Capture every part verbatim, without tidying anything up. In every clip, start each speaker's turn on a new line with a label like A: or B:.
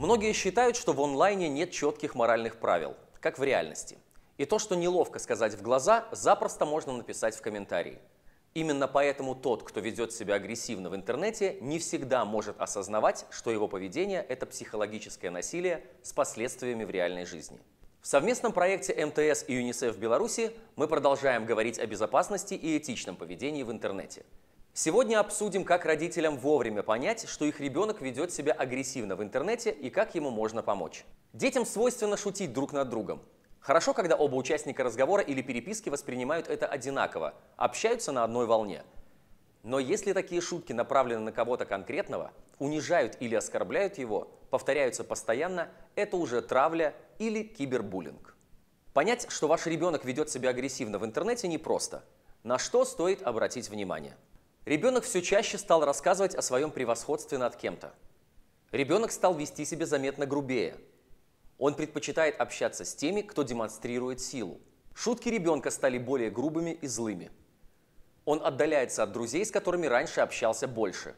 A: Многие считают, что в онлайне нет четких моральных правил, как в реальности. И то, что неловко сказать в глаза, запросто можно написать в комментарии. Именно поэтому тот, кто ведет себя агрессивно в интернете, не всегда может осознавать, что его поведение – это психологическое насилие с последствиями в реальной жизни. В совместном проекте эм тэ эс и ЮНИСЕФ в Беларуси мы продолжаем говорить о безопасности и этичном поведении в интернете. Сегодня обсудим, как родителям вовремя понять, что их ребенок ведет себя агрессивно в интернете и как ему можно помочь. Детям свойственно шутить друг над другом. Хорошо, когда оба участника разговора или переписки воспринимают это одинаково, общаются на одной волне. Но если такие шутки направлены на кого-то конкретного, унижают или оскорбляют его, повторяются постоянно, это уже травля или кибербуллинг. Понять, что ваш ребенок ведет себя агрессивно в интернете, непросто. На что стоит обратить внимание? Ребенок все чаще стал рассказывать о своем превосходстве над кем-то. Ребенок стал вести себя заметно грубее. Он предпочитает общаться с теми, кто демонстрирует силу. Шутки ребенка стали более грубыми и злыми. Он отдаляется от друзей, с которыми раньше общался больше.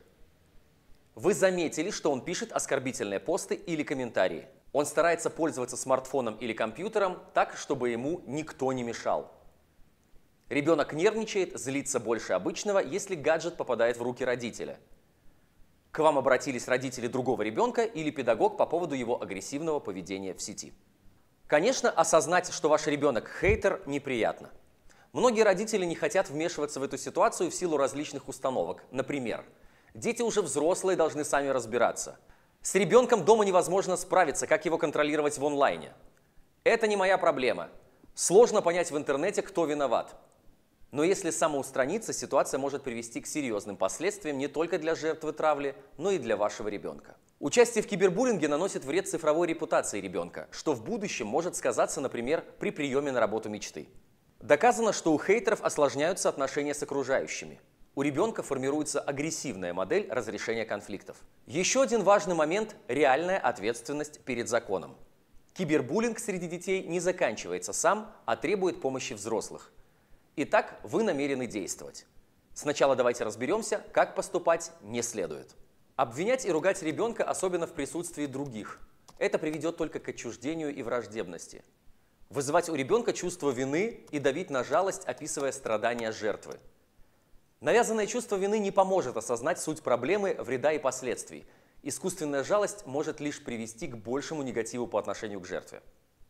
A: Вы заметили, что он пишет оскорбительные посты или комментарии. Он старается пользоваться смартфоном или компьютером так, чтобы ему никто не мешал. Ребенок нервничает, злится больше обычного, если гаджет попадает в руки родителя. К вам обратились родители другого ребенка или педагог по поводу его агрессивного поведения в сети. Конечно, осознать, что ваш ребенок хейтер, неприятно. Многие родители не хотят вмешиваться в эту ситуацию в силу различных установок. Например, дети уже взрослые, должны сами разбираться. С ребенком дома невозможно справиться, как его контролировать в онлайне. Это не моя проблема. Сложно понять в интернете, кто виноват. Но если самоустраниться, ситуация может привести к серьезным последствиям не только для жертвы травли, но и для вашего ребенка. Участие в кибербуллинге наносит вред цифровой репутации ребенка, что в будущем может сказаться, например, при приеме на работу мечты. Доказано, что у хейтеров осложняются отношения с окружающими. У ребенка формируется агрессивная модель разрешения конфликтов. Еще один важный момент – реальная ответственность перед законом. Кибербуллинг среди детей не заканчивается сам, а требует помощи взрослых. Итак, вы намерены действовать. Сначала давайте разберемся, как поступать не следует. Обвинять и ругать ребенка, особенно в присутствии других, это приведет только к отчуждению и враждебности. Вызывать у ребенка чувство вины и давить на жалость, описывая страдания жертвы. Навязанное чувство вины не поможет осознать суть проблемы, вреда и последствий. Искусственная жалость может лишь привести к большему негативу по отношению к жертве.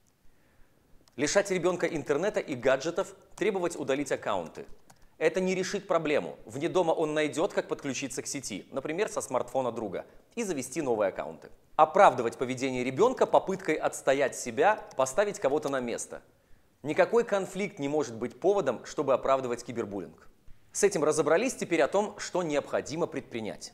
A: Лишать ребенка интернета и гаджетов, требовать удалить аккаунты. Это не решит проблему. Вне дома он найдет, как подключиться к сети, например, со смартфона друга, и завести новые аккаунты. Оправдывать поведение ребенка попыткой отстоять себя, поставить кого-то на место. Никакой конфликт не может быть поводом, чтобы оправдывать кибербуллинг. С этим разобрались, теперь о том, что необходимо предпринять.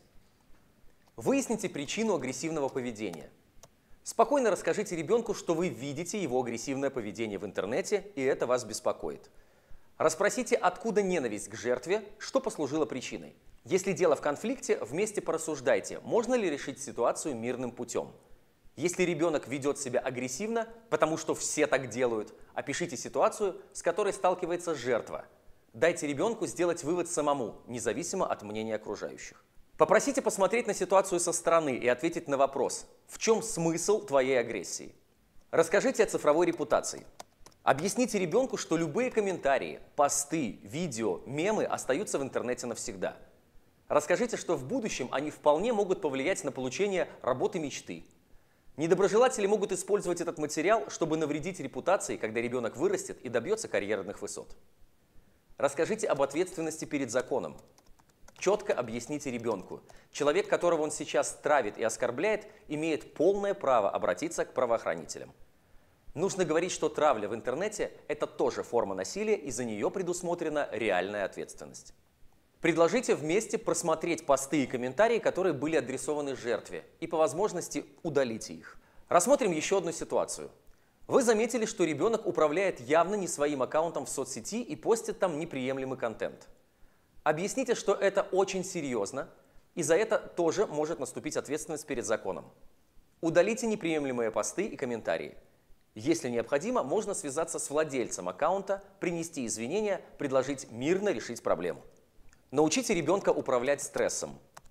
A: Выясните причину агрессивного поведения. Спокойно расскажите ребенку, что вы видите его агрессивное поведение в интернете, и это вас беспокоит. Расспросите, откуда ненависть к жертве, что послужило причиной. Если дело в конфликте, вместе порассуждайте, можно ли решить ситуацию мирным путем. Если ребенок ведет себя агрессивно, потому что все так делают, опишите ситуацию, с которой сталкивается жертва. Дайте ребенку сделать вывод самому, независимо от мнения окружающих. Попросите посмотреть на ситуацию со стороны и ответить на вопрос: в чем смысл твоей агрессии? Расскажите о цифровой репутации. Объясните ребенку, что любые комментарии, посты, видео, мемы остаются в интернете навсегда. Расскажите, что в будущем они вполне могут повлиять на получение работы мечты. Недоброжелатели могут использовать этот материал, чтобы навредить репутации, когда ребенок вырастет и добьется карьерных высот. Расскажите об ответственности перед законом. Четко объясните ребенку: человек, которого он сейчас травит и оскорбляет, имеет полное право обратиться к правоохранителям. Нужно говорить, что травля в интернете – это тоже форма насилия, и за нее предусмотрена реальная ответственность. Предложите вместе просмотреть посты и комментарии, которые были адресованы жертве, и по возможности удалите их. Рассмотрим еще одну ситуацию. Вы заметили, что ребенок управляет явно не своим аккаунтом в соцсети и постит там неприемлемый контент. Объясните, что это очень серьезно, и за это тоже может наступить ответственность перед законом. Удалите неприемлемые посты и комментарии. Если необходимо, можно связаться с владельцем аккаунта, принести извинения, предложить мирно решить проблему. Научите ребенка управлять стрессом.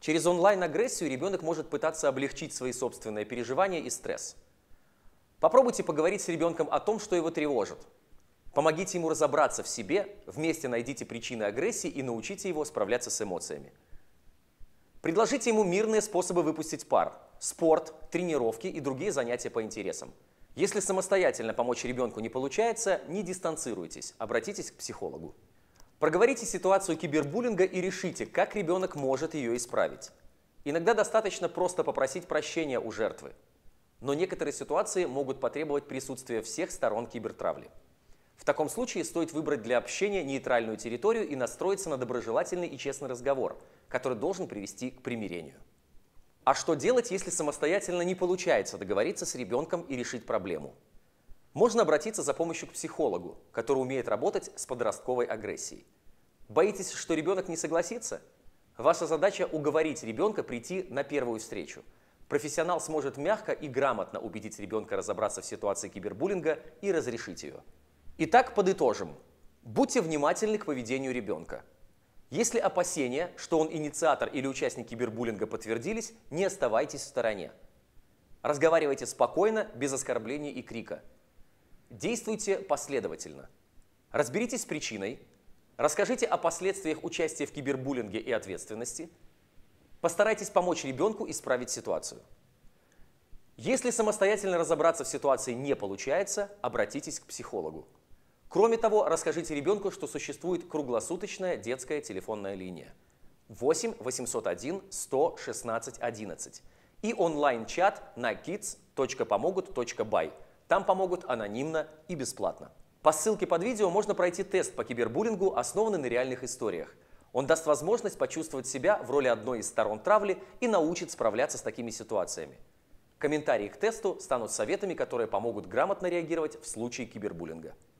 A: Через онлайн-агрессию ребенок может пытаться облегчить свои собственные переживания и стресс. Попробуйте поговорить с ребенком о том, что его тревожит. Помогите ему разобраться в себе, вместе найдите причины агрессии и научите его справляться с эмоциями. Предложите ему мирные способы выпустить пар – спорт, тренировки и другие занятия по интересам. Если самостоятельно помочь ребенку не получается, не дистанцируйтесь, обратитесь к психологу. Проговорите ситуацию кибербуллинга и решите, как ребенок может ее исправить. Иногда достаточно просто попросить прощения у жертвы. Но некоторые ситуации могут потребовать присутствия всех сторон кибертравли. В таком случае стоит выбрать для общения нейтральную территорию и настроиться на доброжелательный и честный разговор, который должен привести к примирению. А что делать, если самостоятельно не получается договориться с ребенком и решить проблему? Можно обратиться за помощью к психологу, который умеет работать с подростковой агрессией. Боитесь, что ребенок не согласится? Ваша задача – уговорить ребенка прийти на первую встречу. Профессионал сможет мягко и грамотно убедить ребенка разобраться в ситуации кибербуллинга и разрешить ее. Итак, подытожим. Будьте внимательны к поведению ребенка. Если опасения, что он инициатор или участник кибербуллинга, подтвердились, не оставайтесь в стороне. Разговаривайте спокойно, без оскорблений и крика. Действуйте последовательно. Разберитесь с причиной, расскажите о последствиях участия в кибербуллинге и ответственности. Постарайтесь помочь ребенку исправить ситуацию. Если самостоятельно разобраться в ситуации не получается, обратитесь к психологу. Кроме того, расскажите ребенку, что существует круглосуточная детская телефонная линия восемь восемьсот один сто шестнадцать одиннадцать и онлайн-чат на kids точка помогут точка by. Там помогут анонимно и бесплатно. По ссылке под видео можно пройти тест по кибербуллингу, основанный на реальных историях. Он даст возможность почувствовать себя в роли одной из сторон травли и научит справляться с такими ситуациями. Комментарии к тесту станут советами, которые помогут грамотно реагировать в случае кибербуллинга.